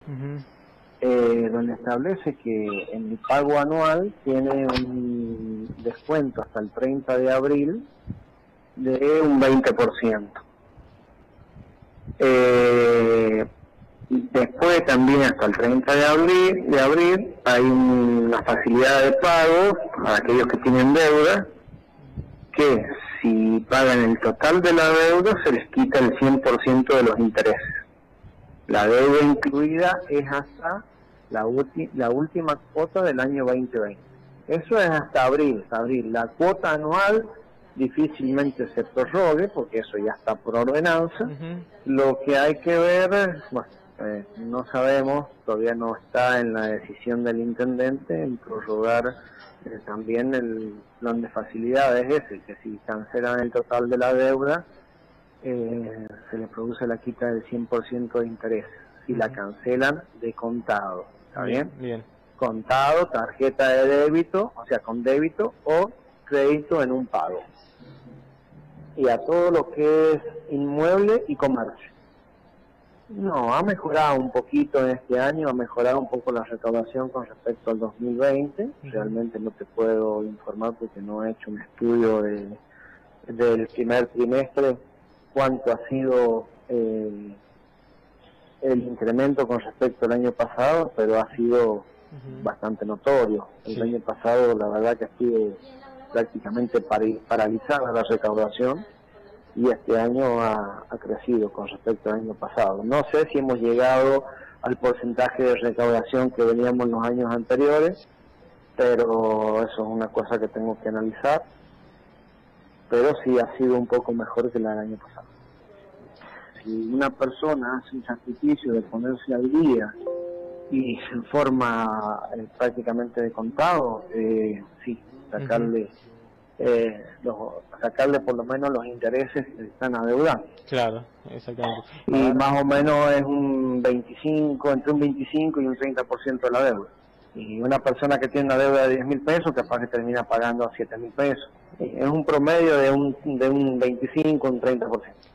Ujú. Donde establece que en el pago anual tiene un descuento hasta el 30 de abril de un 20%. Después también hasta el 30 de abril hay una facilidad de pago para aquellos que tienen deuda, que si pagan el total de la deuda se les quita el 100% de los intereses. La deuda incluida es hasta la última cuota del año 2020. Eso es hasta abril. La cuota anual difícilmente se prorrogue porque eso ya está por ordenanza. Ujú. Lo que hay que ver, bueno, no sabemos, todavía no está en la decisión del intendente en prorrogar también el plan de facilidades ese, que si cancelan el total de la deuda, se le produce la quita del 100% de interés. Si la Ujú. cancelan de contado, ¿está Bien, bien? bien. Contado, tarjeta de débito, o sea, con débito o crédito en un pago. Y a todo lo que es inmueble y comercio. No, ha mejorado un poquito en este año, ha mejorado un poco la recaudación con respecto al 2020. Ujú. Realmente no te puedo informar porque no he hecho un estudio del primer trimestre cuánto ha sido el incremento con respecto al año pasado, pero ha sido Ujú. bastante notorio. El Sí. año pasado la verdad que estuvo prácticamente paralizada la recaudación y este año ha crecido con respecto al año pasado. No sé si hemos llegado al porcentaje de recaudación que veníamos en los años anteriores, pero eso es una cosa que tengo que analizar, pero sí ha sido un poco mejor que la del año pasado. Si una persona hace un sacrificio de ponerse al día y en forma prácticamente de contado, sí, Ujú. sacarle sacarle por lo menos los intereses que están adeudando. Claro, exactamente. Y Ahora, más o menos es un 25, entre un 25 y un 30% de la deuda. Y una persona que tiene una deuda de 10.000 pesos, capaz que termina pagando 7.000 pesos. Es un promedio de un 25, un 30%.